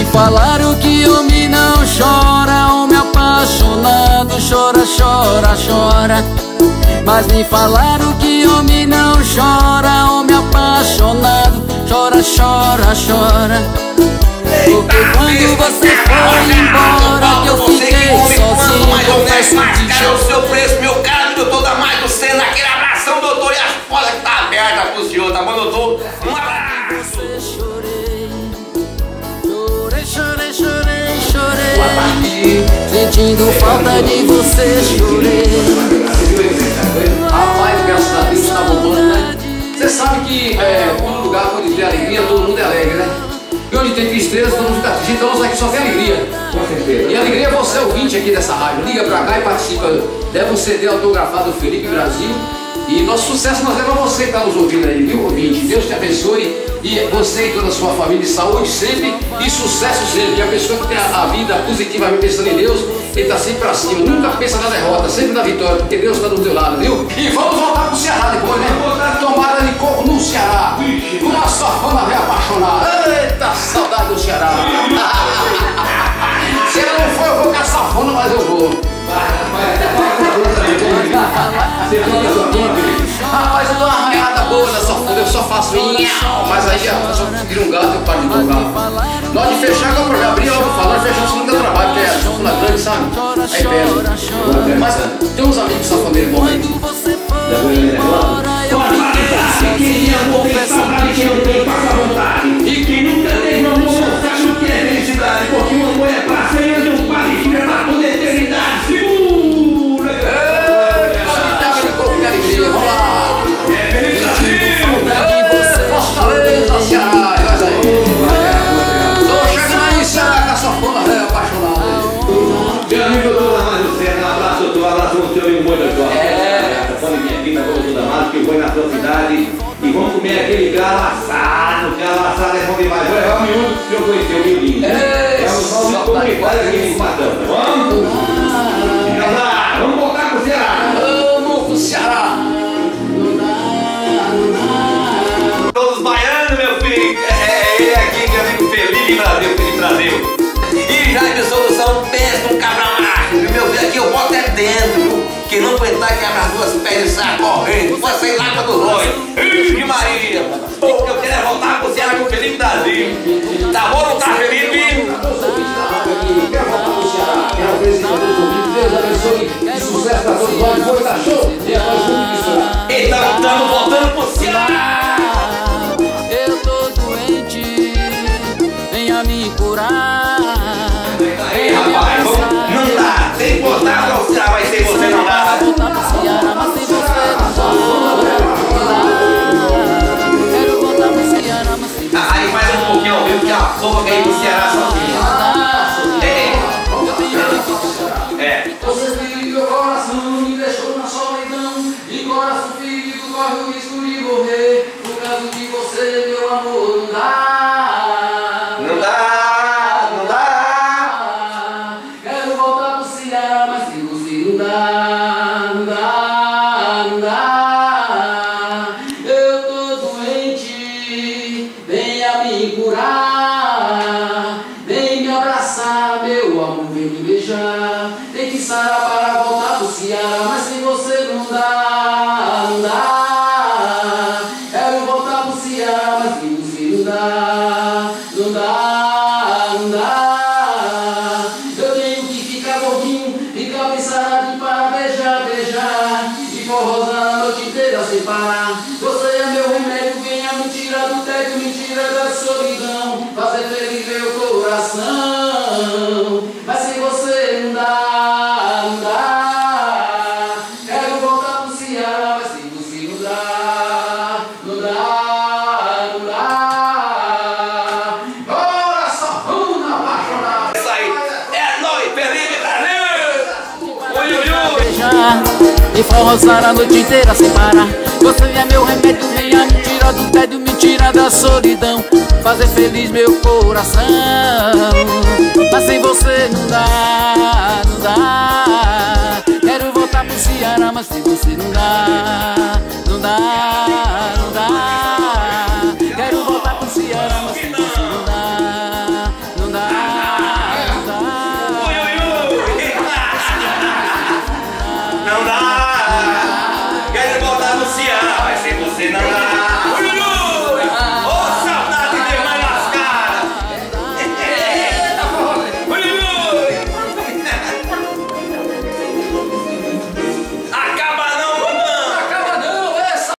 me falaram que homem não chora, homem apaixonado chora, chora, chora. Mas me falaram que homem não chora, homem apaixonado chora, chora, chora. Porque quando você foi embora que eu fiquei sozinho, confesso de choro. O seu preço, meu caro doutor Damasio Sena, aquele abração, doutor, e as portas que tá aberta pro senhor, tá bom, doutor? Um abraço. Chorei, chorei, chorei, chorei, sentindo falta de você, chorei. Rapaz, graças a Deus tá bombando, né? Você sabe que todo lugar onde tem alegria, todo mundo é alegre, né? E onde tem tristeza, todo mundo fica triste. Então nós aqui só tem alegria. Com certeza. E alegria é você, ouvinte aqui dessa rádio. Liga pra cá e participa. Leva um CD autografado do Felipe Brasil. E nosso sucesso nós levamos a você que está nos ouvindo aí, viu, ouvinte? Deus te abençoe. E você e toda a sua família, saúde sempre e sucesso sempre. E a pessoa que tem a vida positivamente pensando em Deus, ele está sempre pra cima, nunca pensa na derrota, sempre na vitória, porque Deus está do teu lado, viu? E vamos voltar pro Ceará depois, né? Tomada de coco no Ceará, com uma safona velha apaixonada. Eita, saudade do Ceará. Se ela não for, eu vou com a safona, mas eu vou. Rapaz, eu dou uma arranhada boa na safona, eu só faço nhau, mas aí só vira um gato e eu paro de tocar. Na hora de fechar, eu já abri, eu vou falar, fechar o segundo trabalho, porque é a safona grande, sabe? Aí pega. Mas tem uns amigos safoneiros bons aí. Quem é amor tem saudade, quem não tem passa à vontade. E quem nunca teve amor não sabe o que é felicidade. Porque o amor é pra sempre, um pai e filho é pra toda a eternidade. Segura! Vamos lá! É feliz Brasil! Fortaleza, Ceará! Tô chegando aí, Ceará, com a safona velha apaixonada. Meu amigo doutor Damasio Sena, um abraço, doutor, um abraço no seu amigo Moita Jorge. Pode vir aqui na doutor Damasio, que eu vou na sua cidade. E vamos comer aquele galo assado. Galo assado é bom demais. Vou levar um minuto que eu conheci o Milinho. Vamos só um comentário aqui no Matão, tá bom? Vamos voltar pro Ceará. Vamos pro Ceará! Todos baianos, meu filho. Ele aqui, meu amigo Felipe Brasil, Felipe Brasil. E já de solução, pensa um cabra macho. Meu filho, aqui eu boto é dentro, viu? Quem não aguentar, quebra as duas pernas e sai correndo. Pode sair lá pra do Rói. Ixi, Maria. Eu quero é voltar pro Ceará com o Felipe Brasil. Tá bom, não tá, Felipe? Quero voltar pro Ceará. Quero ver se todos os ouvintes. Deus abençoe. Que sucesso pra todos nós. Foi, tá show? E nós juntos isso. Então estamos voltando pro Ceará. Eu tô doente, venha me curar. Ei, rapaz, não dá. Tem que voltar pro Ceará, vai ser você, não dá. Voltar pro Ceará, mas sem você não dá. Quero voltar pro Ceará, mas sem você. Aí mais um pouquinho ao vivo que a porra quer ir pro Ceará sozinho. Você feriu meu coração, me deixou na solidão. E coração ferido corre o risco de morrer. Por causa de você, meu amor, não dá. Não dá, não dá. Quero voltar pro Ceará, mas sem você não dá. Não dá, não dá. Eu tô doente, venha me curar. Vem me abraçar, meu amor, vem me beijar. Tem que sarar para voltar pro Ceará, mas sem você não dá, não dá. Quero voltar pro Ceará, mas sem você não dá, não dá, não dá. Eu tenho que ficar gordinho, ficar bem saradinho para beijar, beijar. E forrosar a noite inteira sem parar. Você é meu remédio, venha me tirar do tédio, me tira da solidão. Fazer feliz meu coração, mas sem você não dá, não dá. Quero voltar pro Ceará, mas sem você não dá, não dá, não dá. Bora, safona apaixonada. Isso aí, é nóis, Felipe Brasil. Oi, oi, oi. Beijar e forrosar a noite inteira sem parar. Você é meu remédio, venha me tirar do tédio, me tirar da solidão. Fazer feliz meu coração, mas sem você não dá, não dá. Quero voltar pro Ceará, mas sem você não dá.